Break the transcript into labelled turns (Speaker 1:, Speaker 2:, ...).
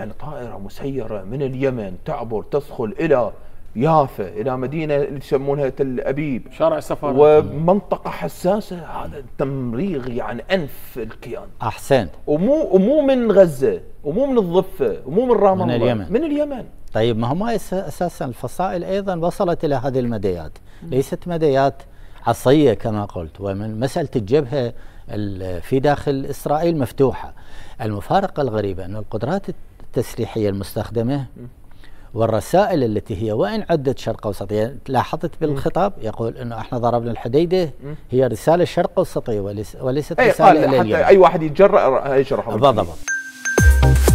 Speaker 1: يعني طائرة مسيرة من اليمن تعبر تدخل إلى يافا، إلى مدينة اللي يسمونها تل أبيب،
Speaker 2: شارع السفارات،
Speaker 1: ومنطقة حساسة. هذا تمريغ يعني أنف الكيان.
Speaker 3: أحسنت.
Speaker 1: ومو من غزة، ومو من الضفة، ومو من رام الله،
Speaker 3: من اليمن.
Speaker 1: من اليمن.
Speaker 3: طيب ما هو ما أساسا الفصائل أيضا وصلت إلى هذه المديات، ليست مديات عصية كما قلت، ومن مسألة الجبهة في داخل إسرائيل مفتوحة. المفارقة الغريبة أن القدرات التسليحية المستخدمة والرسائل التي هي وإن عدت شرق أوسطية، لاحظت بالخطاب يقول أنه احنا ضربنا الحديدة، هي رسالة شرق أوسطية وليست رسالة إلى اليمن.
Speaker 1: أي واحد يتجرأ يشرح
Speaker 3: بالضبط.